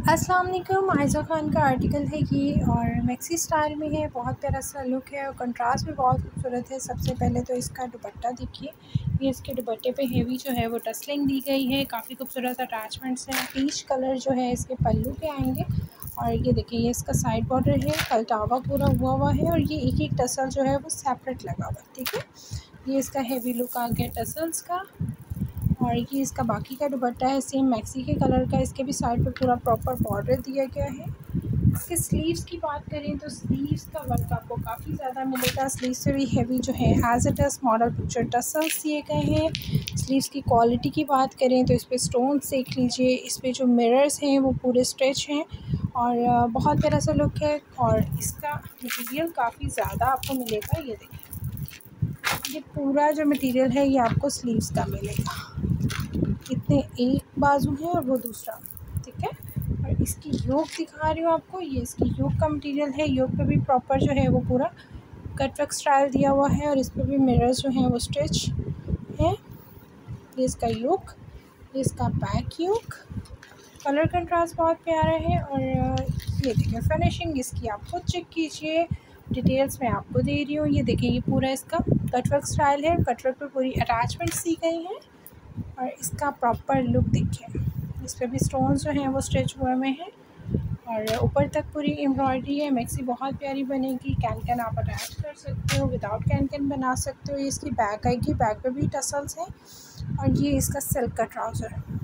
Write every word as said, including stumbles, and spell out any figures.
अस्सलाम वालेकुम। आयज़ा ख़ान का आर्टिकल है ये और मैक्सी स्टाइल में है। बहुत प्यारा सा लुक है और कंट्रास्ट भी बहुत खूबसूरत है। सबसे पहले तो इसका दुपट्टा देखिए, ये इसके दुपट्टे पे हेवी जो है वो टसलिंग दी गई है। काफ़ी खूबसूरत अटैचमेंट्स हैं। पीच कलर जो है इसके पल्लू पे आएंगे और ये देखिए ये इसका साइड बॉर्डर है, कल्टावा पूरा हुआ हुआ है और ये एक एक टसल जो है वो सेपरेट लगा हुआ है। ठीक है, ये इसका हेवी लुक आ गया टसल्स का। और ये इसका बाकी का दुपट्टा है सेम मैक्सी के कलर का। इसके भी साइड पे पूरा प्रॉपर बॉर्डर दिया गया है। इसके स्लीव्स की बात करें तो स्लीव्स का वर्क आपको काफ़ी ज़्यादा मिलेगा। स्लीव से भी हेवी जो है as it is model picture tassels दिए गए हैं। स्लीव्स की क्वालिटी की बात करें तो इस पर स्टोन्स देख लीजिए, इस पर जो मिरर्स हैं वो पूरे स्ट्रेच हैं और बहुत प्यारा सा लुक है। और इसका मटीरियल काफ़ी ज़्यादा आपको मिलेगा। ये देखिए, ये पूरा जो मटेरियल है ये आपको स्लीव्स का मिलेगा। इतने एक बाजू है और वो दूसरा, ठीक है। और इसकी योक दिखा रही हूँ आपको, ये इसकी योक का मटेरियल है। योक पे भी प्रॉपर जो है वो पूरा कट वर्क स्टाइल दिया हुआ है और इस पर भी मिरर्स जो हैं वो स्टिच है। ये इसका योक, ये इसका बैक योक। कलर कंट्रास्ट बहुत प्यारा है और ये देखिए फिनिशिंग इसकी आप खुद चेक कीजिए। डिटेल्स मैं आपको दे रही हूँ। ये देखिए ये पूरा इसका कटवर्क स्टाइल है। कटवर्क पे पूरी अटैचमेंट्स दी गई हैं और इसका प्रॉपर लुक देखिए। इस पर भी स्टोन्स जो हैं वो स्टिच हुए हुए हैं और ऊपर तक पूरी एम्ब्रॉयडरी है। मैक्सी बहुत प्यारी बनेगी। कैन कैन आप अटैच कर सकते हो, विदाउट कैन कैन बना सकते हो। ये इसकी बैक आएगी, बैक पे भी टसल्स हैं और ये इसका सिल्क का ट्राउज़र है।